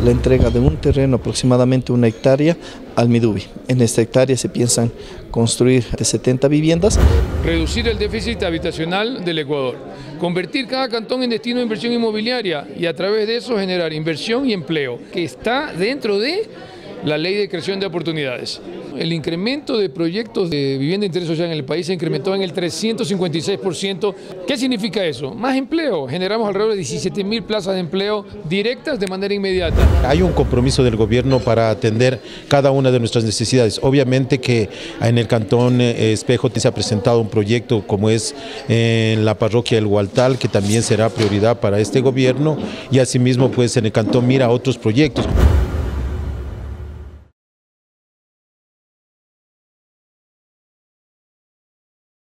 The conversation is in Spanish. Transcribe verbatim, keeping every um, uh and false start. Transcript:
la entrega de un terreno, aproximadamente una hectárea, al Midubi. En esta hectárea se piensan construir de setenta viviendas. Reducir el déficit habitacional del Ecuador, convertir cada cantón en destino de inversión inmobiliaria y a través de eso generar inversión y empleo, que está dentro de la ley de creación de oportunidades. El incremento de proyectos de vivienda de interés social en el país se incrementó en el trescientos cincuenta y seis por ciento. ¿Qué significa eso? Más empleo. Generamos alrededor de diecisiete mil plazas de empleo directas de manera inmediata. Hay un compromiso del gobierno para atender cada una de nuestras necesidades. Obviamente que en el Cantón Espejo se ha presentado un proyecto como es en la parroquia del Hualtal, que también será prioridad para este gobierno, y asimismo pues en el Cantón Mira otros proyectos.